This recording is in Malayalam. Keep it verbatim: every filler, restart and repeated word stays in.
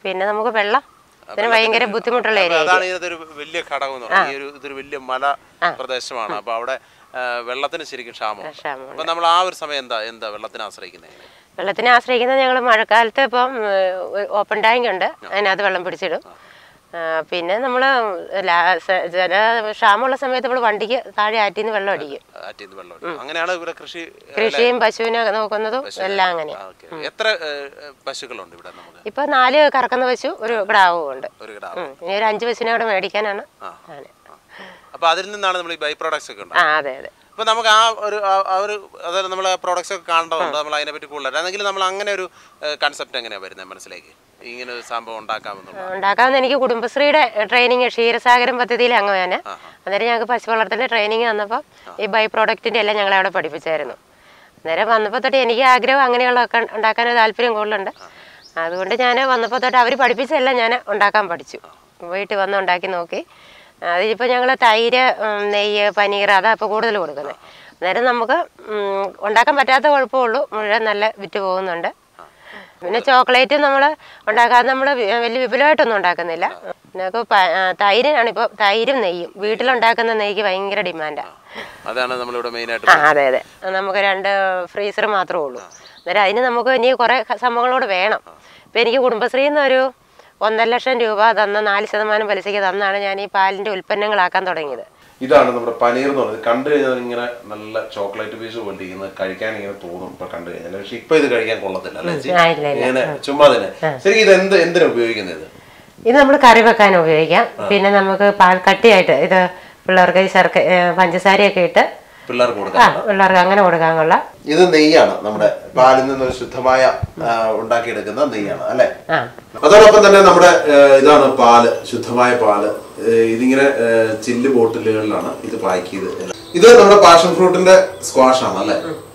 പിന്നെ നമുക്ക് വെള്ളം ഇതിന് ഭയങ്കര ബുദ്ധിമുട്ടുള്ള ഏരിയ. അതാണ് ഇതൊരു വലിയ ഘടകം എന്ന് പറയുന്നത്. ഈ ഒരു ഇതൊരു വലിയ മല പ്രദേശമാണ്. അപ്പൊ അവിടെ വെള്ളത്തിന് ശരിക്കും ക്ഷാമം. അപ്പൊ നമ്മൾ ആ ഒരു സമയം എന്താ എന്താ വെള്ളത്തിന് ആശ്രയിക്കുന്നത്? വെള്ളത്തിനെ ആശ്രയിക്കുന്നത് ഞങ്ങൾ മഴക്കാലത്ത് ഇപ്പം ഓപ്പൺ ടാങ്ക് ഉണ്ട്, അതിനകത്ത് വെള്ളം പിടിച്ചിടും. പിന്നെ നമ്മൾ ജല ക്ഷാമമുള്ള സമയത്ത് നമ്മൾ വണ്ടിക്ക് താഴെ ആറ്റിന്ന് വെള്ളം അടിക്കും. കൃഷിയും പശുവിനെ നോക്കുന്നതും എല്ലാം അങ്ങനെ. ഇപ്പൊ നാല് കറക്കുന്ന പശു ഒരു കിടാവും ഉണ്ട്. ഇനി ഒരു അഞ്ച് പശുവിനെ കൂടെ മേടിക്കാനാണ്. അപ്പൊ അതിൽ നിന്നാണ് നമ്മൾ ഈ ബൈ പ്രോഡക്ട്സ് ഒക്കെ ആ അതെ അതെ. അപ്പൊ നമുക്ക് ആ ഒരു ഒരു അതായത് നമ്മൾ പ്രോഡക്ട്സ് ഒക്കെ കാണേണ്ടതുണ്ട്. നമ്മൾ അതിനെ പറ്റി കൂടുതൽ അല്ലെങ്കിൽ നമ്മൾ അങ്ങനെ ഒരു കൺസെപ്റ്റ് എങ്ങനെയാണ് വരുന്നത് മനസ്സിലേക്ക് ഇങ്ങനെ ഒരു സംഭവം ഉണ്ടാക്കാമെന്നുള്ളത്? ഉണ്ടാക്കാമെന്ന് എനിക്ക് കുടുംബശ്രീയുടെ ട്രെയിനിങ് ക്ഷീരസാഗരം പദ്ധതിയിൽ അങ്ങനെയാണ്. അന്നേരം ഞങ്ങൾക്ക് പശു വളർത്തലിന്റെ ട്രെയിനിങ് വന്നപ്പോൾ ഈ ബൈ പ്രോഡക്റ്റിന്റെ എല്ലാം ഞങ്ങളെ അവിടെ പഠിപ്പിച്ചായിരുന്നു. അന്നേരം വന്നപ്പോൾ തൊട്ട് എനിക്ക് ആഗ്രഹം അങ്ങനെയുള്ളതൊക്കെ ഉണ്ടാക്കാൻ താല്പര്യം കൂടുതലുണ്ട്. അതുകൊണ്ട് ഞാൻ വന്നപ്പോൾ തൊട്ട് അവർ പഠിപ്പിച്ചെല്ലാം ഞാൻ ഉണ്ടാക്കാൻ പഠിച്ചു. വീട്ടിൽ വന്ന് ഉണ്ടാക്കി നോക്കി. അതിലിപ്പോൾ ഞങ്ങൾ തൈര്, നെയ്യ്, പനീർ അതാ ഇപ്പോൾ കൂടുതൽ കൊടുക്കുന്നത്. അന്നേരം നമുക്ക് ഉണ്ടാക്കാൻ പറ്റാത്ത കുഴപ്പമുള്ളൂ, മുഴുവൻ നല്ല വിറ്റ് പോകുന്നുണ്ട്. പിന്നെ ചോക്ലേറ്റ് നമ്മൾ ഉണ്ടാക്കാതെ നമ്മൾ വലിയ വിപുലമായിട്ടൊന്നും ഉണ്ടാക്കുന്നില്ല. ഞങ്ങൾക്ക് തൈരിനാണ് ഇപ്പോൾ തൈരും നെയ്യും വീട്ടിലുണ്ടാക്കുന്ന നെയ്ക്ക് ഭയങ്കര ഡിമാൻഡാണ്. അതാണ് നമ്മളിവിടെ മെയിനായിട്ട്. ആ അതെ അതെ. നമുക്ക് രണ്ട് ഫ്രീസർ മാത്രമേ ഉള്ളൂ. അന്നേരം അതിന് നമുക്ക് ഇനി കുറേ സംഭവങ്ങളോട് വേണം. ഇപ്പം എനിക്ക് കുടുംബശ്രീയിൽ നിന്നൊരു ഒന്നര ലക്ഷം രൂപ തന്ന നാല് ശതമാനം പലിശയ്ക്ക് തന്നാണ് ഞാൻ ഈ പാലിന്റെ ഉൽപ്പന്നങ്ങളാക്കാൻ തുടങ്ങിയത്. ഇതാണ് നമ്മുടെ പനീർ എന്ന് പറയുന്നത്. കണ്ടു കഴിഞ്ഞാൽ ഇങ്ങനെ നല്ല ചോക്ലേറ്റ് പീസ് പോലിരിക്കുന്നത് കഴിക്കാൻ ഇങ്ങനെ തോന്നും ഇപ്പൊ കണ്ടു കഴിഞ്ഞാൽ. പക്ഷെ ഇപ്പൊ ഇത് കഴിക്കാൻ കൊള്ളത്തില്ല അല്ലേ? ചുമ്മാ തന്നെ. ശരിക്കും ഇത് എന്ത് എന്തിനാ ഉപയോഗിക്കുന്നത്? ഇത് നമ്മൾ കറി വെക്കാൻ ഉപയോഗിക്കാം. പിന്നെ നമുക്ക് പാൽ കട്ടിയായിട്ട് ഇത് പിള്ളേർക്ക് ശർക്കര പഞ്ചസാരയൊക്കെ ഇട്ട് പിള്ളേർക്ക് കൊടുക്കാം. പിള്ളേർക്ക് അങ്ങനെ കൊടുക്കാൻ കൊള്ളാം. ഇത് നെയ്യാണ്, നമ്മുടെ പാലിൽ നിന്ന് ശുദ്ധമായ ഉണ്ടാക്കിയെടുക്കുന്ന നെയ്യാണ് അല്ലെ? അതോടൊപ്പം തന്നെ നമ്മുടെ ഇതാണ് പാല്, ശുദ്ധമായ പാല്. ഇതിങ്ങനെ ചില്ല് ബോട്ടിലുകളിലാണ് ഇത് പാക്ക് ചെയ്ത്. ഇത് നമ്മുടെ പാഷൻ ഫ്രൂട്ടിന്റെ സ്ക്വാഷ് ആണ് അല്ലെ?